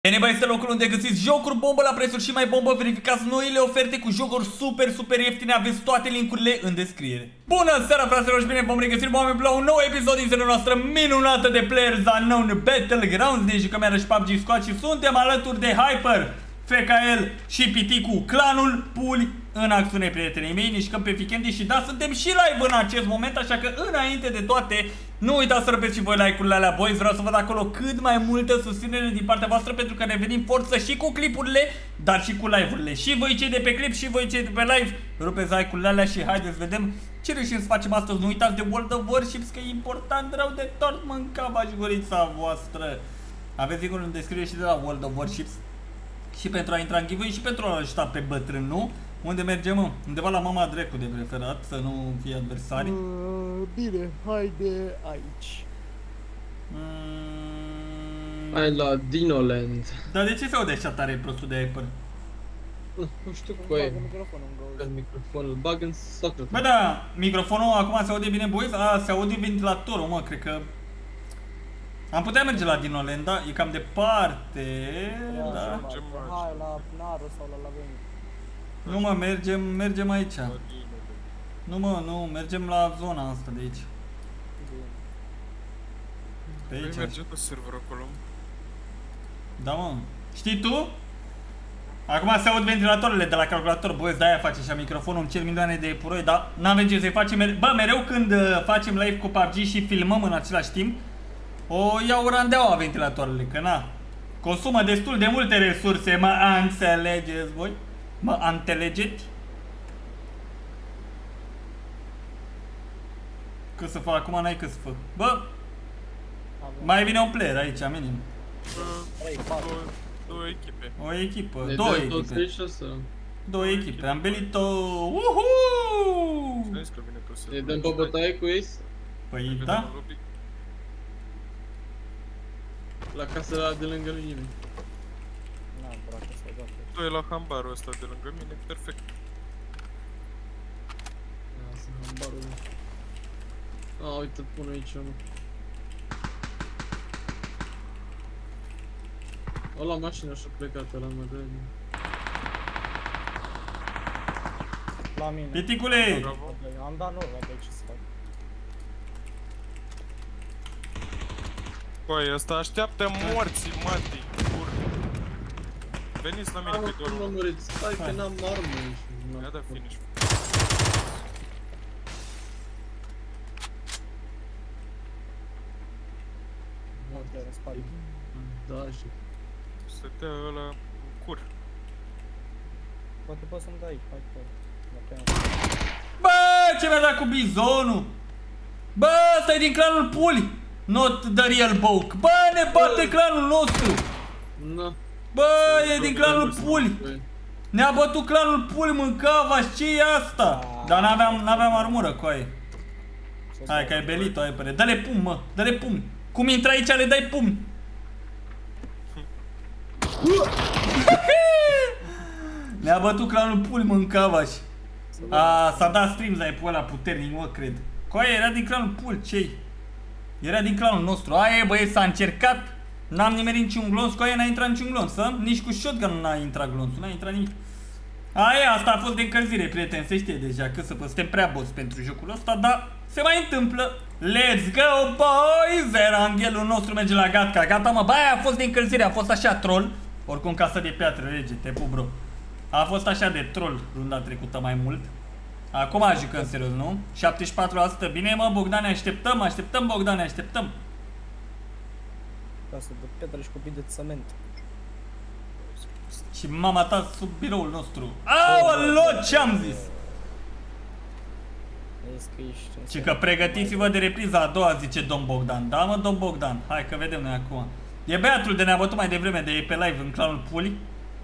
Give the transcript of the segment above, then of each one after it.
Eneba este locul unde găsiți jocuri bombă la prețuri și mai bombă. Verificați noile oferte cu jocuri super ieftine. Aveți toate linkurile în descriere. Bună seara, fraților, și bine v-am regăsit la un nou episod din seria noastră minunată de Players Unknown Battlegrounds. Ne jucăm iarăși PUBG Squad și suntem alături de Hyper, FKL și Piticu, clanul Puli în acțiune, prietenii mei. Ne jucăm pe Weekendi și da, suntem și live în acest moment, așa că înainte de toate nu uitați să răpeți și voi like-urile alea, boys. Vreau să văd acolo cât mai multă susținere din partea voastră, pentru că ne venim forță și cu clipurile, dar și cu live-urile. Și voi cei de pe clip și voi cei de pe live, rupeți like-urile alea și haideți să vedem ce reușim să facem astăzi. Nu uitați de World of Warships, că e important rău de tot, mâncava și gurița voastră. Aveți linkul în descriere și de la World of Warships și pentru a intra în giveaway și pentru a ajuta pe bătrân, nu? Unde mergem, mă? Undeva la mama drecu de preferat, să nu fie adversari. Bine, haide aici. Hai la Dinoland. Dar de ce se aude așa tare prostul de Hyper? Nu știu cu e. Microfonul bag în socru. Bă, da, microfonul acum se aude bine, boys? A, se aude ventilatorul, mă, cred că... Am putea merge la Dinoland, da? E cam departe, da? Hai la Naru sau la Laveni. Nu, mă, mergem aici. Nu, mă, nu, mergem la zona asta de aici. Pe aici. Mergem pe server acolo. Da, mă. Știi tu? Acum se aud ventilatorele de la calculator, boys, de-aia face așa microfonul, îmi cer milioane de puroi, dar n-avem ce să-i facem. Bă, mereu când facem live cu PUBG și filmăm în același timp, o iau randeaua ventilatoarele, că na, consumă destul de multe resurse, mă înțelegeți voi? Mă înțelegeți? Că să fac, acum n-ai că să fac. Bă, mai vine un player aici, minim. Două echipe. O echipă, două echipe. Două echipe, am belit-o. Uhu! Știți că vine pe server. Ne dăm pe bătaie cu ei? Păi da. La casa de lângă lui nimeni. Tu e la hambarul ăsta de lângă mine, perfect. Lasă hambarul. A, uite, pun aici unul. O la mașină și-a plecat ăla, mă, dă. La mine. Piticule! Am dat nord, la ce să fac. Păi, ăsta așteaptă morții, mati. Veniți la mine pe doar unul. Nu muriți, stai că n-am armă aici. Ia da finish. Da, și... Stătea ăla în cur. Poate poți să-mi dai, hai. Bă, ce mi-a dat cu bizonul? Bă, ăsta e din clanul Puli, not the real Boke. Bă, ne bate clanul nostru. Na. Bă, e din clanul Puli. Ne-a bătut clanul Puli, mâncava, ce e asta? Dar n-aveam armură, coaie. Hai că ai belit-o, ai păre. Dă-le pumn, mă, dă-le pumn. Cum intră aici, le dai pumn. Ne-a bătut clanul Puli, mâncava și... S-a dat streams la ăla puternic, mă, cred. Coaie, era din clanul Puli, ce-i? Era din clanul nostru. Aia e, băieți, s-a încercat. N-am nimerit niciun glonț, cu aia n-a intrat niciun glonț, să? Nici cu shotgun n-a intrat glonțul, n-a intrat nimic. Aia, asta a fost de încălzire, prieteni, se știe deja că suntem prea boss pentru jocul ăsta, dar se mai întâmplă. Let's go, boys! Anghelul nostru merge la Gatka, gata, mă, bă, aia a fost de încălzire, a fost așa troll. Oricum, casă de piatră, rege, te pup, bro. A fost așa de troll runda trecută mai mult. Acum jucăm serios, nu? 74%, bine, mă, Bogdan, așteptăm, Bogdan, așteptăm. Casă de pietre și copii de țăment. Și mama ta sub biroul nostru. Aoleo, ce-am zis? Și că pregătiți-vă de repriza a doua, zice domn Bogdan. Da, mă, domn Bogdan, hai că vedem noi acum. E băiatul de ne-a bătut mai devreme de pe live în clanul Puli.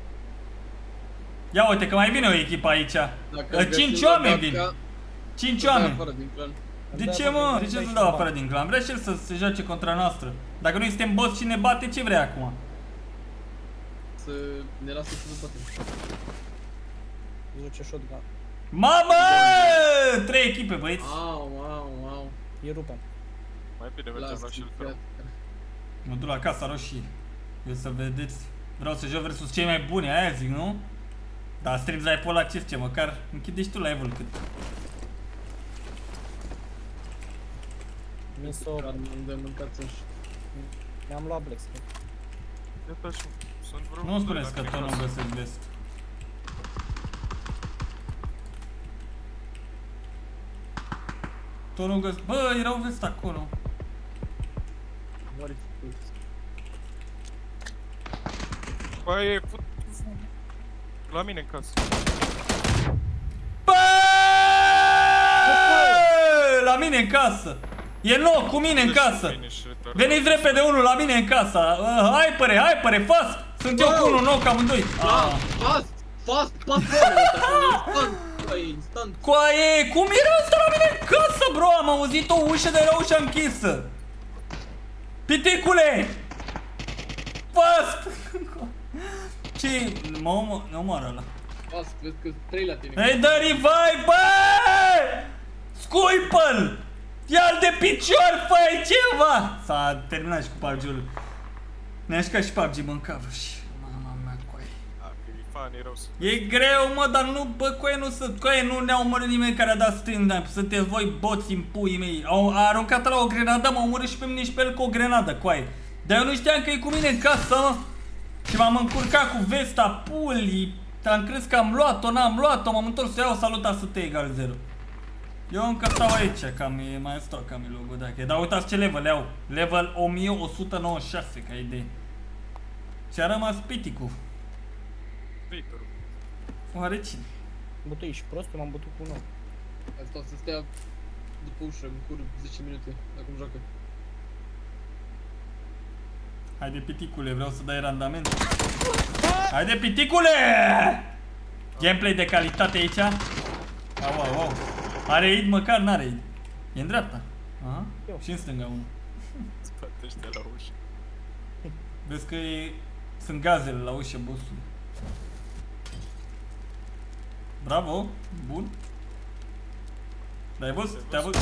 Ia uite că mai vine o echipă aici. 5 oameni vin. 5 oameni. De ce, mă? De ce să dau afară din clan? Vrea și el să se joace contra noastră. Dacă noi suntem boss și ne bate, ce vrea acum? Să ne lasă să ne batem. Zice shotgun. Mamă! 3 echipe, băieți. Au. E rupem. Mai bine mergem la shelter. Mă duc la Casa Roșie. Eu să vedeți Vreau să joc versus cei mai buni, aia zic, nu? Dar streams ai pe la ce, măcar închide și tu live-ul cât. Miso, Carman de mâncați așa. mi-am luat Black Screen. Iată și sunt vreo... Nu spuneți că tot nu găsesc vest. Tot nu găsesc... Bă, erau vest acolo. Mori făcut. Bă, e put... La mine în casă. Bă! La mine în casă. E loc cu mine în casă. Veniți repede unul la mine în casă. Hai păre, fast! Sunt eu cu unul knock amândoi. Fast, instant. Coaie, cum era asta la mine în casă, bro? Am auzit o ușă, dar era ușa închisă. Piticule! Fast! Ce? Mă omoară ăla. Fast, vezi că 3 la tine. Ei, dă revive, bă! Scuipă-l! Ia-l de picior, fă-i ceva! S-a terminat și cu PUBG-ul. Ne-a jucat și PUBG, mâncavă și... Mama mea, coaie. Fanii rău să... E greu, mă, dar nu, bă, coaie, nu sunt, coaie, nu ne-a omorât nimeni care a dat stream, sunteți voi boți în puii mei. A aruncat la o grenadă, m-a omorât și pe mine și pe el cu o grenadă, coaie. Dar eu nu știam că e cu mine în casă, mă. Și m-am încurcat cu vesta, pulii. Am crezut că am luat-o, n-am luat-o, m-am întors să iau, saluta să te egal 0. Eu încă stau aici, cam e, mai stau cam e logo, dacă e. Dar uitați ce level au. Level 1196, ca idee. Și a rămas piticul. Viitorul. Oare cine? Bă, tu ești prost, eu m-am bătut cu un om. Asta o să stea după ușă, în cur 10 minute, acum joacă. Haide, piticule, vreau să dai randament. Haide, piticule! Gameplay de calitate aici. Au. Are aid, măcar n-are aid. E în dreapta. Aha. Și în stânga unul. Spătește la ușă. Vezi că sunt gazele la ușă, bossul. Bravo, bun. Dar ai văzut? Te-a văzut?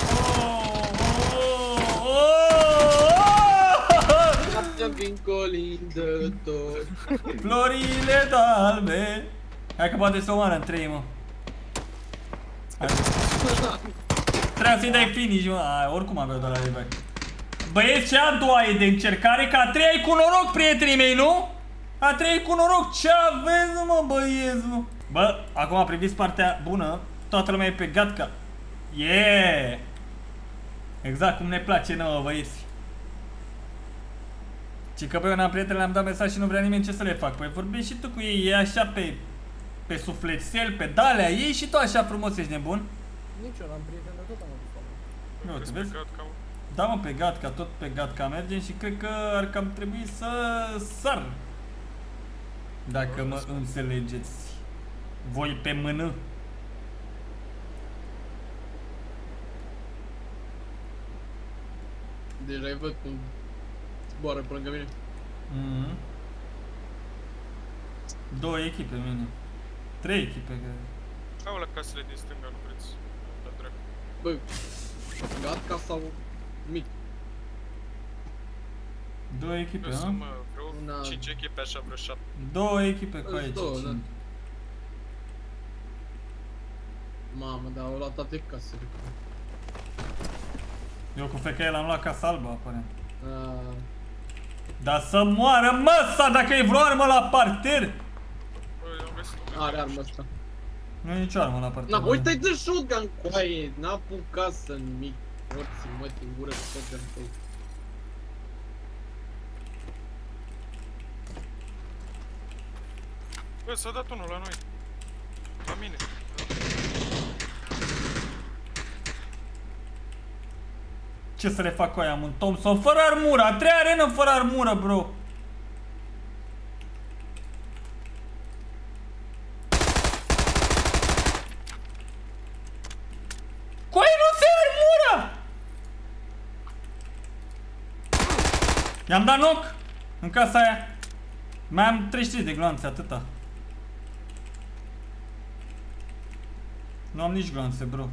Vin colindător. Florile dalbe. Hai că poate să omoară în 3, mă. Trebuie să-i dai finish, mă. Oricum aveau de la revive. Băieți, ce a doua e de încercare? Că a treia e cu noroc, prietenii mei, nu? A treia e cu noroc. Ce aveți, mă, băieți, mă? Bă, acum priviți partea bună. Toată lumea e pe gatca. Yeah! Exact cum ne place nouă, băieți. Și că băi, eu n-am prieteni, le-am dat mesaj și nu vrea nimeni ce să le fac. Păi vorbești și tu cu ei, e așa pe sufletel, pe dalea ei și tu așa frumos, ești nebun? Nici eu n-am prieten, dar tot am avut foame. Nu, te vezi? Da, mă, pe gatca, tot pe gatca mergem și cred că ar cam trebui să sar. Dacă mă înțelegeți. Voi pe mână. Deja îi văd cum zboară pe lângă mine. Două echipe, mine. 3 echipe, cred. Au la casele din stânga, nu vreți? La dracu. Bă, gatca sau mic? 2 echipe, Eu ha? sunt, vreo 5 echipe, așa, vreo 7. 2 echipe cu aici. Două, da. Mamă, dar au luat toate casele. Eu cu FK l-am luat casa albă, aparent. Dar să moară măsa dacă e vreo armă la parter! Băi, am găsit un Are armă asta. Nu e nicio armă la parter. Na, uite-i de shotgun, coaie! N-a apucat să nimic. Orții mă în gură cu shotgun tău. Bă, s-a dat unul la noi. La mine. Ce să le fac cu aia, am un Thompson fără armură, a treia arenă fără armură, bro. Cu aia nu se armură! I-am dat knock în casa aia. Mai am 33 de gloanțe, atâta. Nu am nici gloanțe, bro.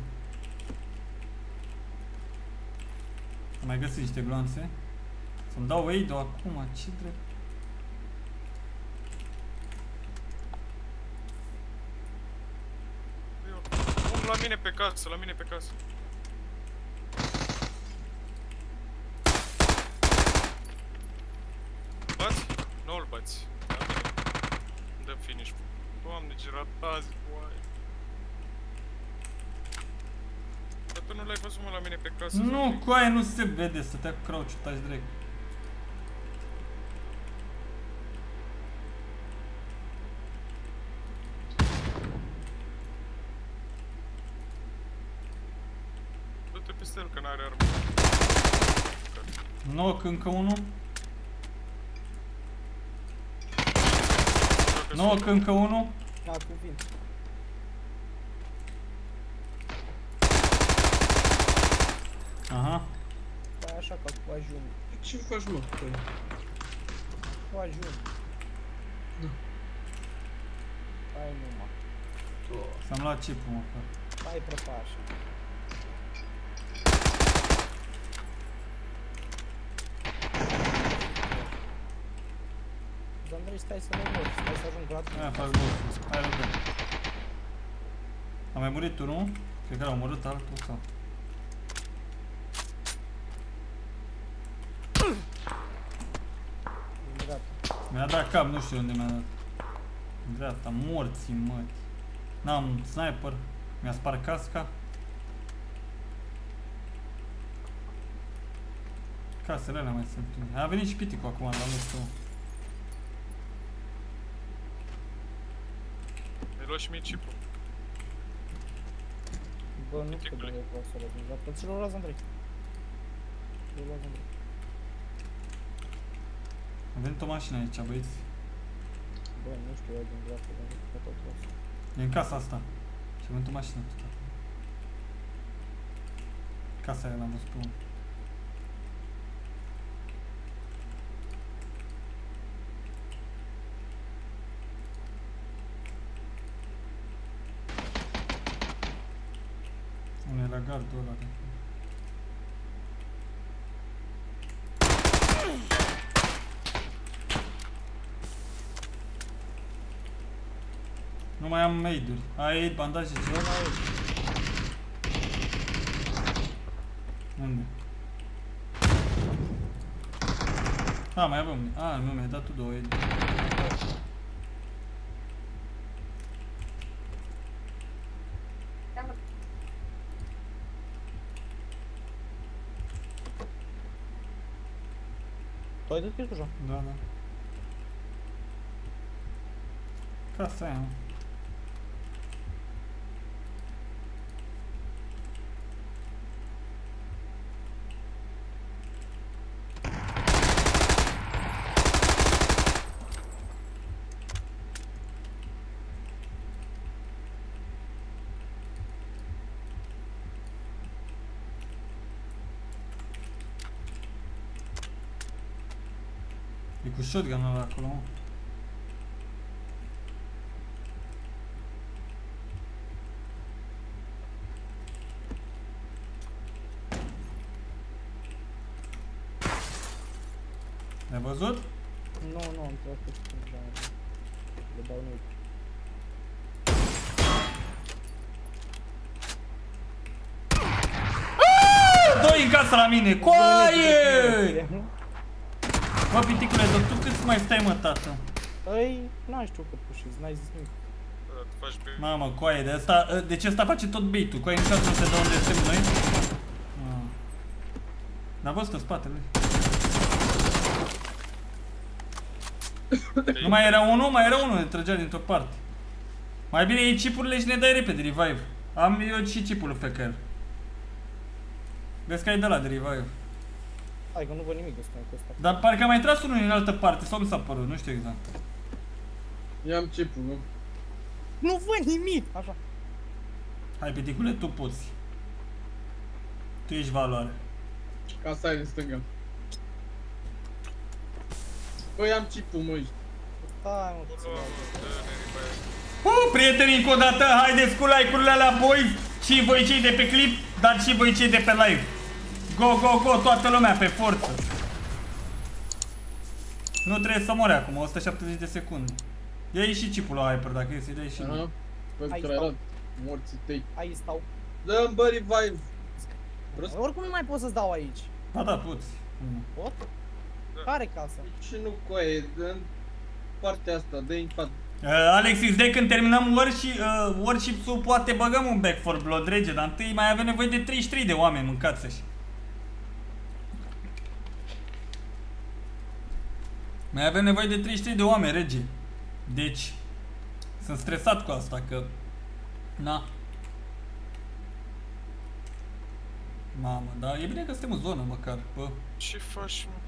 Am mai găsit niște gloanțe. Să-mi dau aid-ul acum, ce drept. la mine pe casă, la mine pe casă. Bați? Nu-l bați. La mine. Îmi dă finish. Doamne, ce ratazi, boai. Dar tu nu l-ai văzut, mă, la mine pe casă? Nu, coaie, nu se vede, stătea cu crouch-ul, taci direct. Du-te peste el, că n-are armă. Knock, încă unul. Knock, încă unul. Da, cu vin. Aha. Stai așa ca cu ajung. Ce faci, mă? Cu ajung. Hai nu, mă. S-am luat chipul, mă. Hai prăpa așa. Andrei, stai să nu mori, stai să ajung gratis. Aia fac boss. Hai, rugă. A mai murit unul? Cred că l-a omorât altul sau? Din dreapta. Mi-a dat cap, nu știu unde mi-a dat. În dreapta, morții, măti. N-am sniper. Mi-a spart casca. Casele alea mai sunt. A venit și piticul acum, la nostru. Mi-ai luat și mie chipul. Bă, nu știu de unde vreau să le vin, dar pe ți-l luați, Andrei. Ți-l luați, Andrei. A venit o mașină aici, băieți. Bă, nu știu, eu din dreapta, dar nu știu pe tot vreau să. E în casa asta. Și a venit o mașină tot acolo. Casa aia l-am văzut pe unul. Unul e la gardul ăla de acolo. Nu mai am aid-uri. Ai aid, bandaje, ceva? Unde? A, mai avem. A, nu, mi-ai dat tu 2 aid. Tu ai dat deja? Da, da. Casa aia, mă. E cu shotgun ăla acolo, mă. Ai văzut? Nu, nu, am trecut deja. Le dau nu. Doi în casă la mine, coaie! Bă, piticule, dar tu cât mai stai, mă, tată? Păi, n-am știu cât pușiți, n-ai zis nimic. Da, tu faci pe... Mamă, coaie, de asta, de ce asta face tot bait-ul? Coaie, niciodată nu se dă unde suntem noi? N-a văzut în spatele. Nu mai era unul? Mai era unul, ne trăgea dintr-o parte. Mai bine iei chipurile și ne dai repede revive. Am eu și chipul FKR. Vezi că ai de la de revive. Hai că nu văd nimic despre ăsta. Dar parcă a mai tras unul în altă parte, sau mi s-a părut, nu știu exact. I-am chipul, nu? Nu văd nimic! Așa. Hai, piticule, tu poți. Tu ești valoare. Casa aia din stânga. Băi, am chipul, măi. Stai, mă, puțin. Prieteni, încă o dată, haideți cu like-urile alea, boys. Și voi cei de pe clip, dar și voi cei de pe live. Go, go, go, toată lumea, pe forță. Nu trebuie să mori acum, 170 de secunde. Ia-i și chipul la Hyper, dacă e să-i dai și... Aha. Păi, Hai, trairat. morții tăi. Aici stau. Dă-mi bă revive. Prost. Oricum nu mai pot să-ți dau aici. Da, poți. Pot? Da. Care casă? Ce nu coaie, în partea asta, dă-i în pat. Alexis, de când terminăm worship-ul, poate băgăm un Back 4 Blood, rege, dar întâi mai avem nevoie de 33 de oameni, mâncați-și. Mai avem nevoie de 33 de oameni, rege. Deci, sunt stresat cu asta, că... Na. Mamă, dar e bine că suntem în zonă, măcar, bă. Ce faci, mă?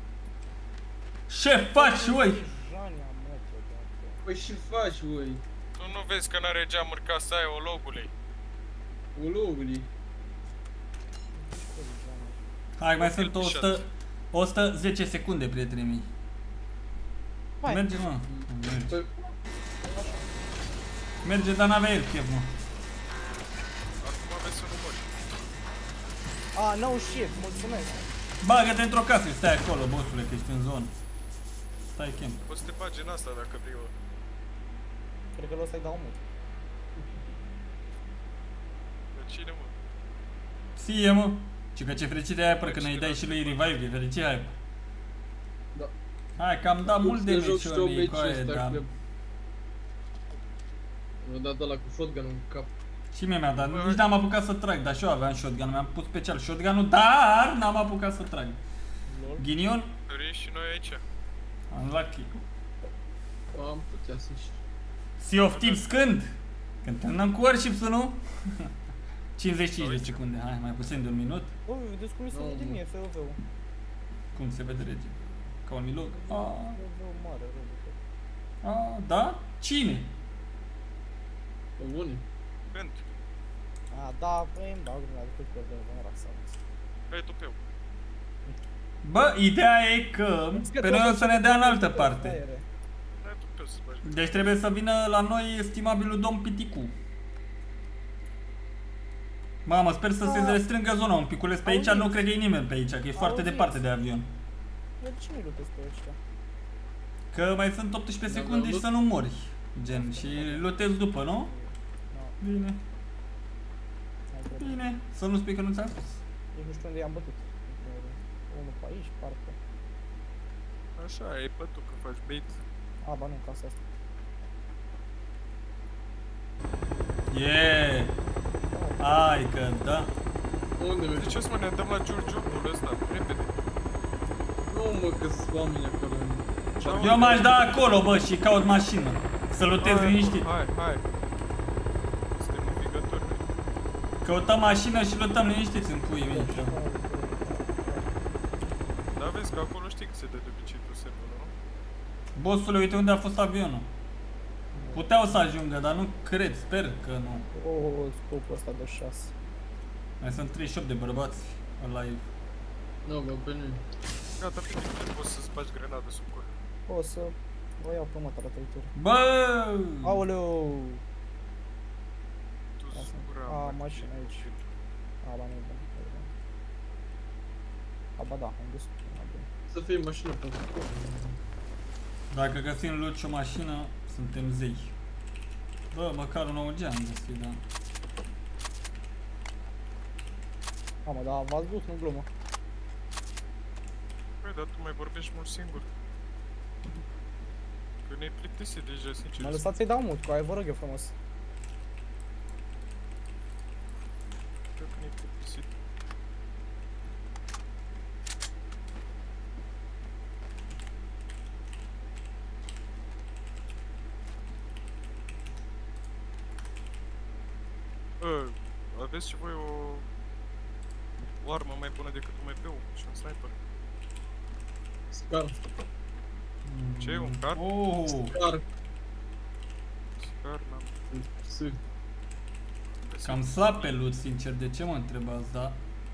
Ce faci, oi? Jania, mă, ce dracu. Păi și faci, ui? Tu nu vezi că n-are geamuri casa aia, ologului? Uluguli. Hai, mai sunt 110 secunde, prietenii mei. Hai. Merge, mă. Merge. Păi, Merge, dar n-avea el chef, mă. Acum aveți să nu mori. No shit, mulțumesc. Bagă-te într-o casă, stai acolo, bossule, că ești în zonă. Stai chem. Poți să te bagi în asta dacă vrei. Cred că l-o să-i dau mult. De cine, mă? Sie, mă. Și că ce fericit de Hyper când îi dai și lui revive, e fericit Hyper. da. Hai, că am dat mult de Să joc și tu meciuri cu OBC aia, ăsta, da. cred. Mi-a dat ăla cu shotgun-ul în cap. Și mie mi-a dat, nici n-am apucat să trag, dar și eu aveam shotgun, mi-am pus special shotgun-ul, dar n-am apucat să trag. Lol. Ghinion? Vrei și noi aici. Unlucky. Am putea să și... Sea of Thieves când? Când terminăm cu worship-ul, nu? 55 de secunde, hai, mai puțin de un minut. Bă, vedeți cum mi se Nu, vede mă. mie, FOV-ul. Cum se vede, rege? Ca un milog. FOV-ul mare, rău. Da? Cine? Pe bune. Când? Da, păi îmi bag lumea decât pe de era să Hai tu pe eu. Bă, ideea e că pe noi o să ne dea în altă parte. Hai tu pe eu să-ți bagi. Deci trebuie să vină la noi estimabilul domn Piticu. Mamă, sper să se restrângă zona un piculeț pe aici, nu cred că e nimeni pe aici, că e foarte departe de avion. De ce nu lupesc pe ăștia? Că mai sunt 18 secunde și să nu mori, gen, și lutezi după, nu? Bine, bine, să nu spui că nu ți-am spus. Nici nu știu unde i-am bătut. Unul pe aici, parcă. Așa, e pătul că faci bait. Ba nu, casa asta. Yeah! Hai că, da. Unde mergi? De ce să mă ne dăm la Giurgiucul ăsta? Repede. Nu mă, că sunt oameni acolo. Eu m-aș da acolo, bă, și caut mașină. Să lutez Hai, liniștit. Hai. Suntem învigători. Căutăm mașină și lutăm liniștiți în puii mei. Dar vezi că acolo știi că se dă de obicei pe serverul, nu? Bossule, uite unde a fost avionul. Puteau să ajungă, dar nu cred, sper că nu. Scopul ăsta de 6. Mai sunt 38 de bărbați alive. Nu, bă, pe noi. Gata, pe tine poți să-ți bagi grenadă sub cur. O să o iau pe următoarea trăitură. Bă! Aoleu! Tu zura. Mașina aici. Ba nu e bun. Ba da, am găsit. Să fie mașină pe acolo. Dacă găsim loot și o mașină, suntem zei. Bă, măcar un OG am găsit, da. Mamă, dar v-ați dus, nu glumă. Păi, dar tu mai vorbești mult singur. Că ne-ai plictisit deja, sincer. Mă lăsați să-i dau mult, cu aia vă rog eu frumos. Cred că ne-ai plictisit. Aveți și voi o armă mai bună decât un MP-ul și un sniper. Scar. Ce e un car? Oh! Scar. Scar, n-am. S. Cam slab pe loot, sincer, de ce mă întrebați, da?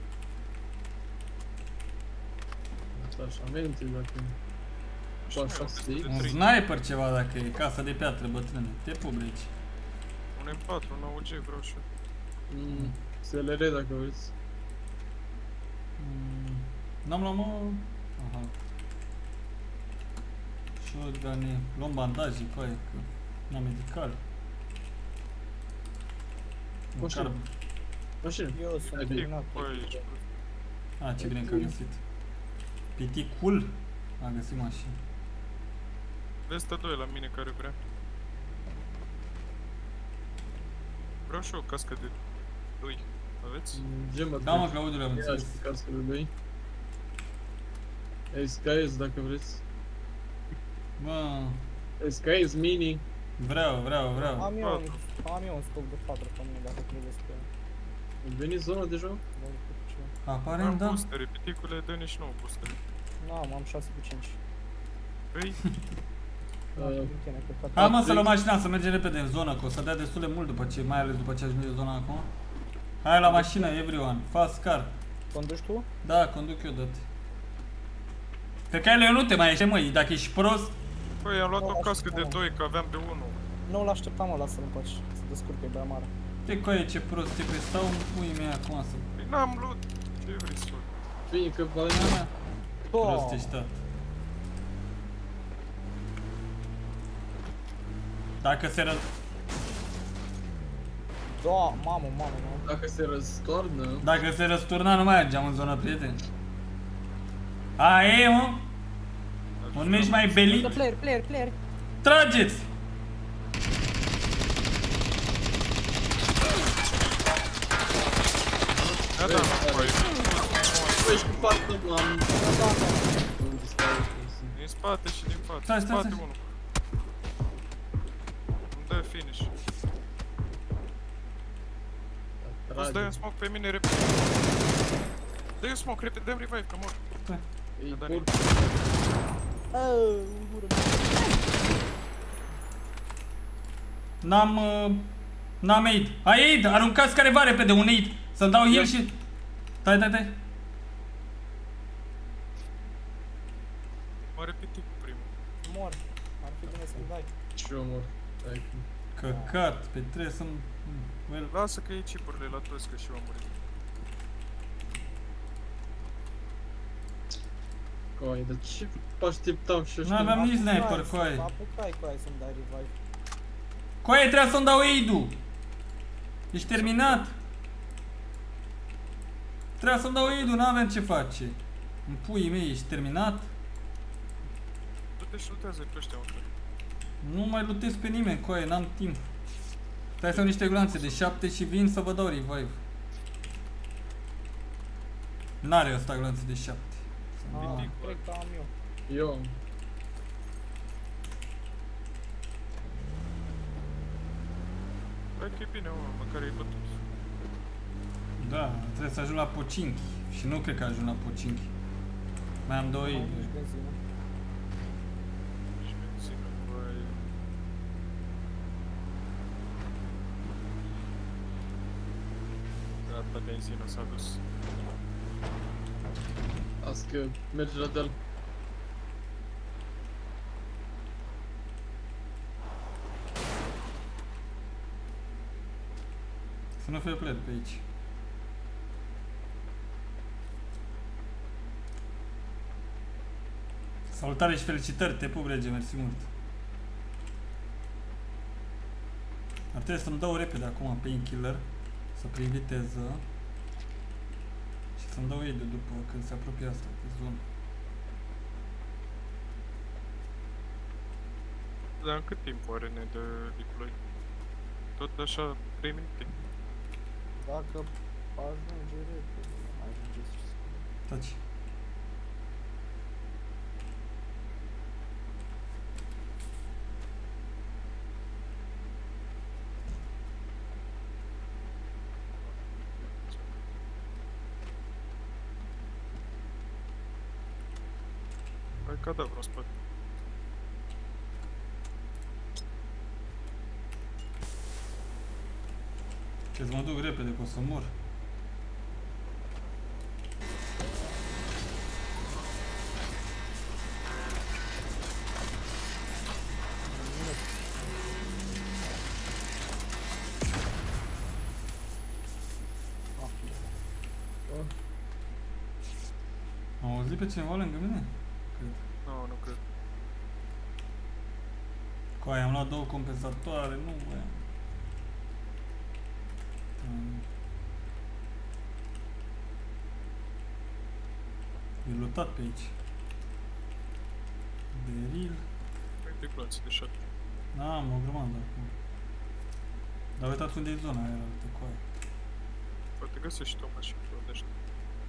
Așa, amenințe dacă... Și Cu mai așa au să destul Un de trei. sniper ceva dacă e, casa de piatră bătrâne, te publici. Un M4, un AUG vreau și eu. SLR dacă vreți. N-am luat, mă... Aha. Shotgun-e, luăm bandaje cu aia, că n-am medical. Mașină. Mașină. Eu sunt terminat. Băi, Ce bine că a găsit. Piticul a găsit mașină. vezi 2 la mine care vrea. Vreau și eu o cască de 2. Aveți? Gemă. Da, mă, Claudiu, le-am Ia înțeles. și cască de 2. Skyes dacă vreți. Bă, Skyes mini. vreau. Am eu un scop de 4 pe mine dacă trebuie să Veniți zona de joc? Aparent, Am da. boostere, piticule, dă nici nouă boostere. Nu, am 6 cu 5. Păi, Hai mă să luăm mașina, să mergem repede în zonă, că o să dea destul de mult după ce, mai ales după ce ajunge zona acum. Hai la mașină, everyone, fast car. Conduci tu? Da, conduc eu, dă-te. Pe care nu te mai ieși, măi, dacă ești prost. păi am luat Nu, o cască de așa, 2, că aveam de 1. Nu-l așteptam ăla să-l împaci, să descurcă, e băia mare. Te coaie ce prost, te pe stau în puii mei acum să... Păi n-am luat. Ce vrei să fac? Bine că vale. Prost ești, tată. Dacă se Da, mamă. Dacă se răstoarnă. Dacă se răsturna, nu mai mergeam în zonă, prieteni. Aia e, mă? Un meci mai belit. Player. Trageți! Da, păi. Păi și cu față am... Din spate și din față. Stai. Spate 1. Îmi dă finish. Poți dai un smoke pe mine repede. Dă-i un smoke repede, dă-mi revive, că mor. Ei, Da, bun. N-am aid. Ai aid, aruncați careva repede un aid. Să-mi dau heal și... Stai. Mă repetit cu primul. Mor. Ar fi bine să-mi dai. Și eu mor. Stai cu... Căcat, pe trebuie să-mi... Lasă că e chipurile la toți, că și eu am murit. Coi, dar ce așteptam și ăștia? N-aveam nici sniper, coaie. Apucai să-mi dai revive. Coaie, trebuia să-mi dau aid-ul. Ești terminat. Trebuia să-mi dau aid-ul, n-aveam ce face. În puii mei, ești terminat? Du-te și lutează pe ăștia, mă. Nu mai lutez pe nimeni, coaie, n-am timp. Stai să iau niște glanțe de 7 și vin să vă dau revive. N-are ăsta glanțe de 7. Cred că am eu. Eu am. Hai că e bine, mă, măcar e bătut. Da, trebuie să ajung la Pocinchi. Și nu cred că ajung la Pocinchi. Mai am 2 Mai aid. nici benzină. Și benzină, băi. Gata, benzina s-a dus. Las că merge la deal. Să nu fie player pe aici. Salutare și felicitări, te pup, rege, mersi mult. Ar trebui să-mi dau repede acum painkiller, să prind viteză și să-mi dau aid după când se apropie asta de zonă. Dar în cât timp oare ne dă deploy? Tot așa 3 minute. Dacă ajunge repede, mai ajungeți și să... Taci. Hai că da vreo spate. Că-ți mă duc repede, că o să mor. Am auzit pe cineva lângă mine? Cred. Nu cred. Coaie, am luat 2 compensatoare, nu voiam. E lootat pe aici. Beril. Uite clații de 7. Am o grămadă acum. Dar uitați unde e zona aia, uite cu aia. Poate găsești o mașină pe unde ești.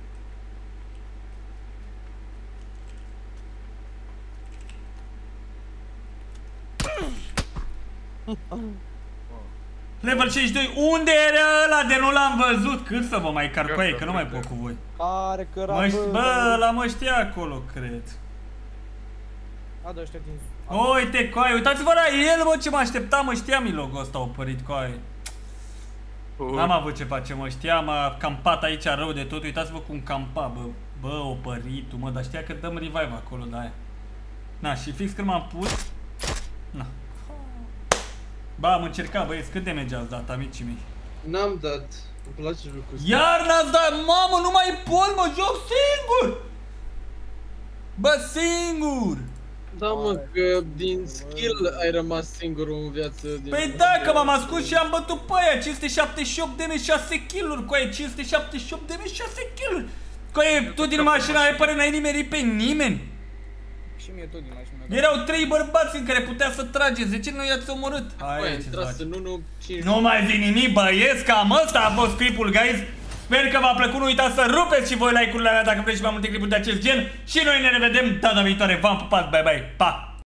Level 52, unde era ăla de nu l-am văzut? Cât să vă mai carcoaie, că nu mai pot cu voi. Care căra, Bă, ăla mă știa acolo, cred. A, da, ăștia din... Uite, coaie, uitați-vă la el, mă, ce mă așteptam, mă știam logo ăsta opărit, coaie. N-am avut ce face, mă știam, a campat aici rău de tot, uitați-vă cum campa, bă. Bă, opăritul, mă, dar știa că dăm revive acolo, de aia. Na, și fix când m-am pus... Na. Ba, am încercat, băieți, cât damage ați dat, amicii mei? N-am dat. Îmi place jocul ăsta. Iar n-ați dat, mamă, nu mai pot, mă, joc singur! Bă, singur! Da, mă, că din skill ai rămas singurul în viață. Păi da, că m-am ascuns și am bătut pe aia, 578 damage, 6 kill-uri, coaie, 578 damage, 6 kill-uri! Coaie, tu din mașina aia pare n-ai nimerit pe nimeni? Și mie tot din mașină. Erau 3 bărbați în care putea să trageți, de ce nu i-ați omorât? Hai, intras în 1, 5... Nu mai zic nimic, băieți, cam ăsta a fost clipul, guys. Sper că v-a plăcut, nu uitați să rupeți și voi like-urile alea dacă vreți și mai multe clipuri de acest gen. Și noi ne revedem data viitoare, v-am pupat, bye bye, pa!